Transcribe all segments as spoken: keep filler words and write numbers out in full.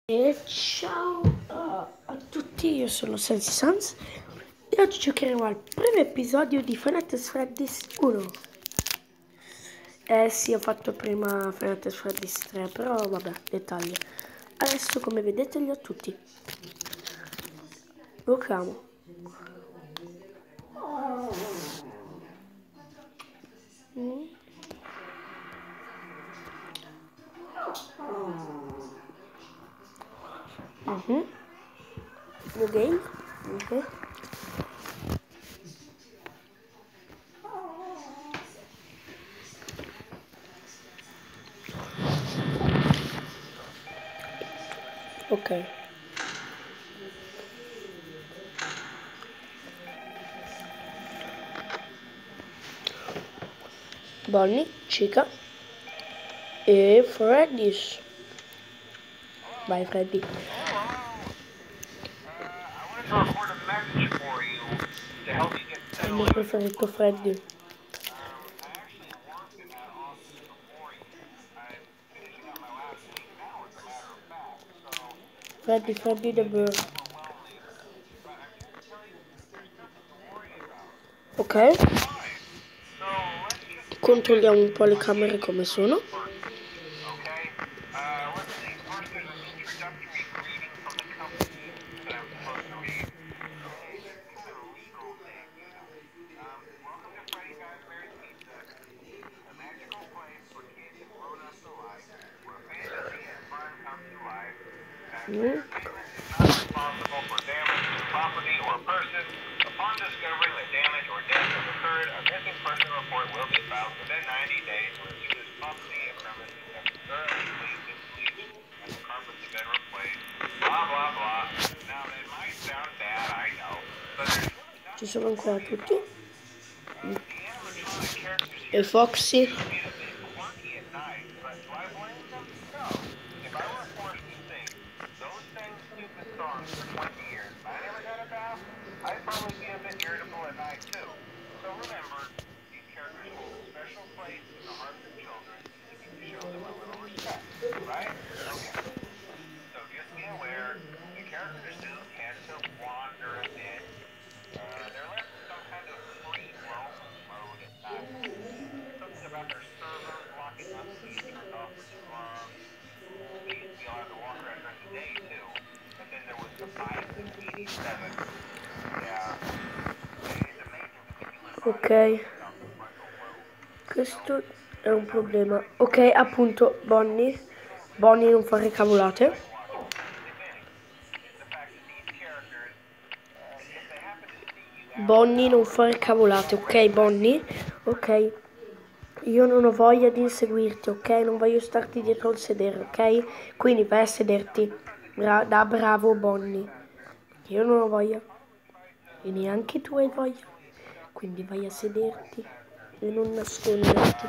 E ciao uh, a tutti, io sono Sensi Sans e oggi giocheremo al primo episodio di Five Nights at Freddy's uno. Eh sì, ho fatto prima Five Nights at Freddy's tre, però vabbè, dettagli. Adesso come vedete li ho tutti. Giochiamo. Mm. Mm-hmm. New game. Ok. Ok. Bonnie, Chica e Freddy's. Vai Freddy. È il mio preferito Freddy. Freddy, Freddy the Bird. Ok. Controlliamo un po' le camere come sono. Mm. Ci sono ancora tutti. Mm. E Foxy. Ok, questo è un problema. Ok, appunto, Bonnie. Bonnie non fare cavolate. Bonnie non fare cavolate, ok Bonnie? Ok. Io non ho voglia di inseguirti, ok? Non voglio starti dietro al sedere, ok? Quindi vai a sederti. Bra- da bravo Bonnie. Io non ho voglia. E neanche tu hai voglia. Quindi vai a sederti e non nasconderti.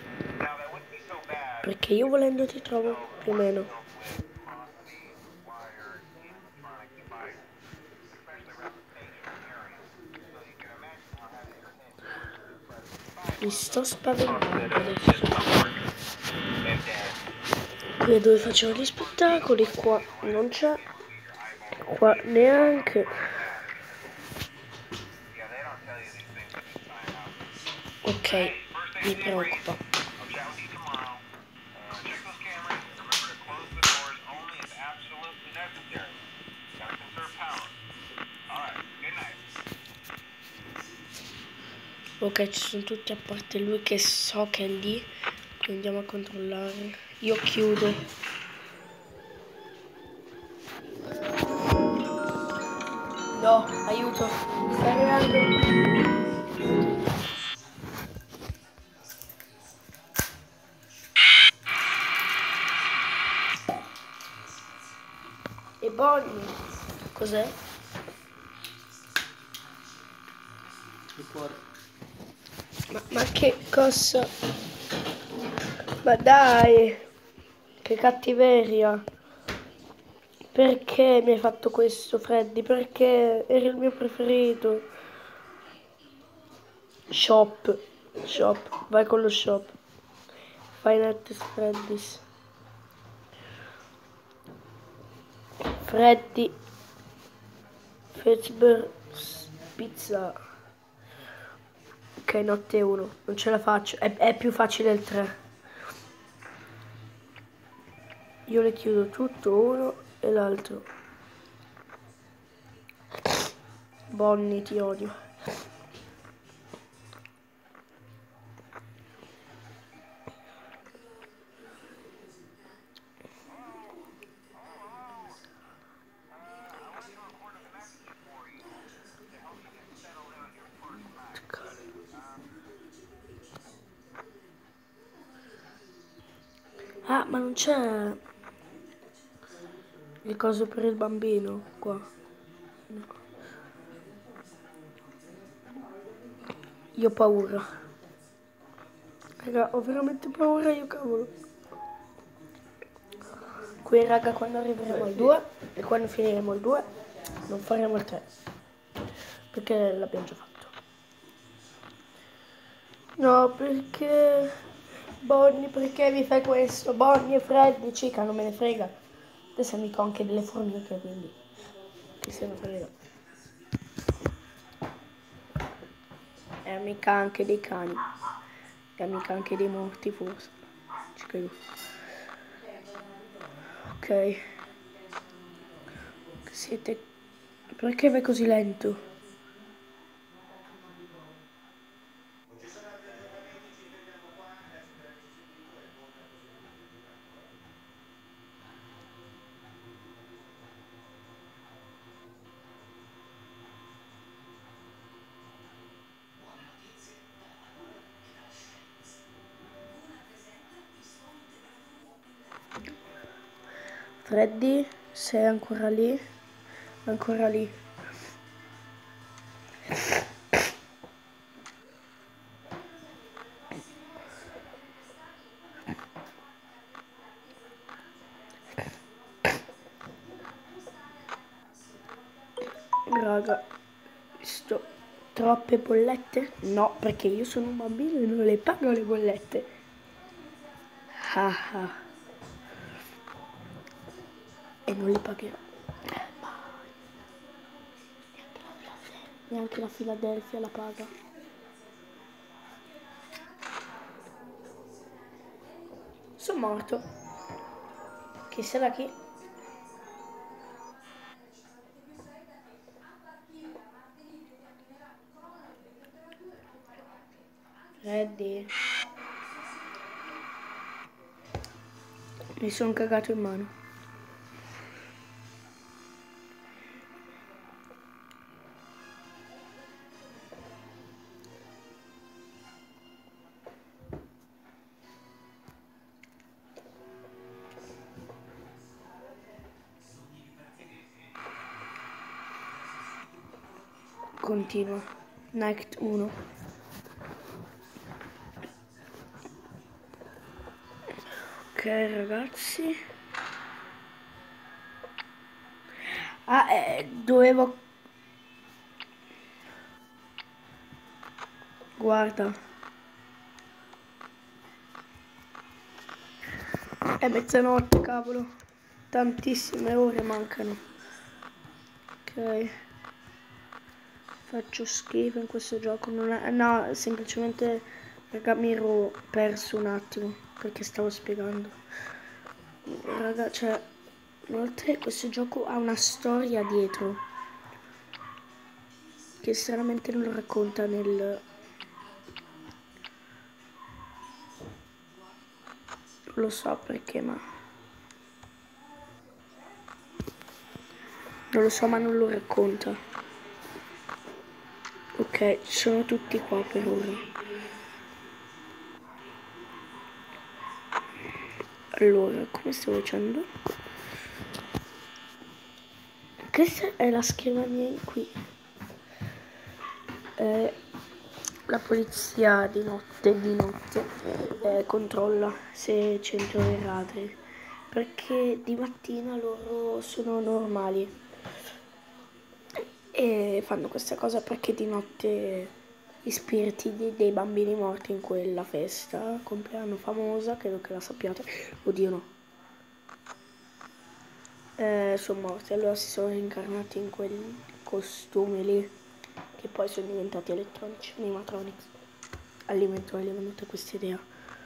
Perché io volendo ti trovo, più o meno. Mi sto spaventando adesso. Qui dove facciamo gli spettacoli, qua non c'è. Qua neanche. Ok, mi preoccupa. Ok, ci sono tutti a parte lui che so che è lì. Quindi andiamo a controllare. Io chiudo. No, aiuto. Sta arrivando. E Bonnie. Cos'è? Il cuore. Ma, ma che cosa? Ma dai. Che cattiveria. Perché mi hai fatto questo, Freddy? Perché eri il mio preferito. Shop. Shop. Vai con lo shop. Five Nights at Freddy's. Freddy Fazbear Pizza. Ok, notte uno, non ce la faccio, è, è più facile il tre. Io le chiudo tutto, uno e l'altro. Bonnie, ti odio. Ah, ma non c'è il coso per il bambino qua. No. Io ho paura. Raga, ho veramente paura io, cavolo. Qui, raga, quando arriveremo al due e quando finiremo il due non faremo il tre. Perché l'abbiamo già fatto. No, perché... Bonnie, perché mi fai questo? Bonnie e Freddy, cica, non me ne frega. Adesso è amico anche delle formiche, quindi chi se ne frega. È amica anche dei cani. È amica anche dei morti, forse. Ci credo. Ok. Siete... Perché vai così lento? Freddy, sei ancora lì? Ancora lì. Raga, sto troppe bollette? No, perché io sono un bambino e non le pago le bollette. Ah ah. E non le pagherò. Neanche la Philadelphia la paga. Sono morto. Chi sarà chi? Freddy. Mi sono cagato in mano. Continua. Night uno. Ok ragazzi. Ah, eh, dovevo... Guarda. È mezzanotte, cavolo. Tantissime ore mancano. Ok. Faccio schifo in questo gioco. Non è... No, semplicemente, raga, mi ero perso un attimo. Perché stavo spiegando. Raga, cioè... Inoltre questo gioco ha una storia dietro. Che sinceramente non lo racconta nel... Non lo so perché, ma... Non lo so, ma non lo racconta. Ok, sono tutti qua per ora. Allora, come stavo dicendo? Questa è la scrivania qui. Eh, la polizia di notte, di notte eh, controlla se c'entrano i radari. Perché di mattina loro sono normali. E fanno questa cosa perché di notte gli spiriti di, dei bambini morti in quella festa compleanno famosa, credo che la sappiate. Oddio no. eh, sono morti, allora si sono reincarnati in quei costumi lì, che poi sono diventati elettronici, animatronics. All'inventore gli è venuta questa idea.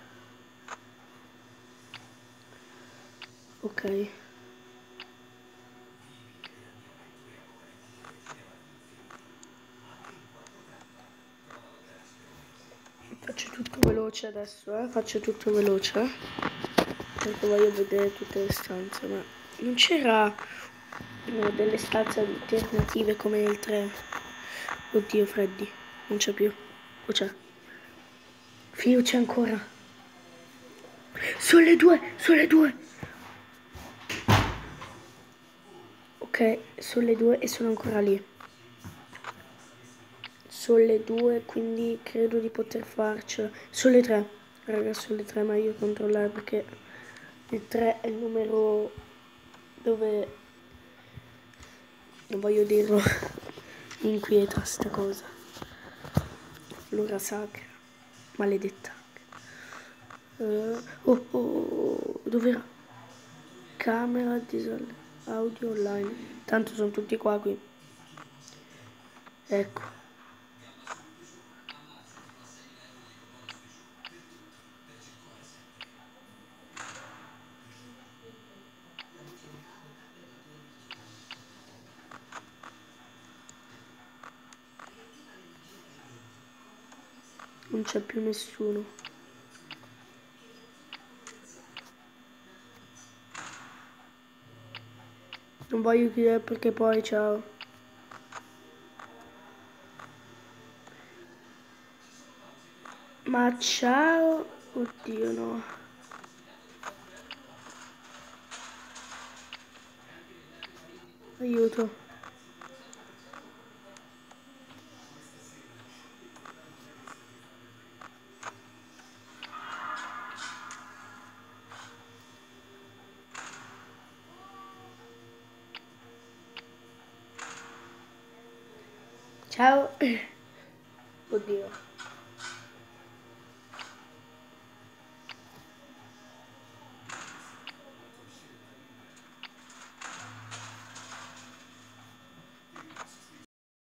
Ok. Faccio tutto veloce adesso, eh? Faccio tutto veloce, eh? Perché voglio vedere tutte le stanze, ma non c'era no, delle stanze alternative come nel tre. Oddio, Freddy, non c'è più. O c'è? Fio, c'è ancora. Sono le due, sono le due. Ok, sono le due e sono ancora lì. Sono le due, quindi credo di poter farcela. Sono le tre, raga, sono le tre, ma io controllare perché il tre è il numero dove, non voglio dirlo, mi inquieta sta cosa. L'ora sacra, maledetta. Uh, oh, oh, oh, dov'era? Camera, diesel, audio online. Tanto sono tutti qua qui. Ecco. Non c'è più nessuno. Non voglio chiudere perché poi ciao. Ma ciao. Oddio no. Aiuto. Ciao. Oddio.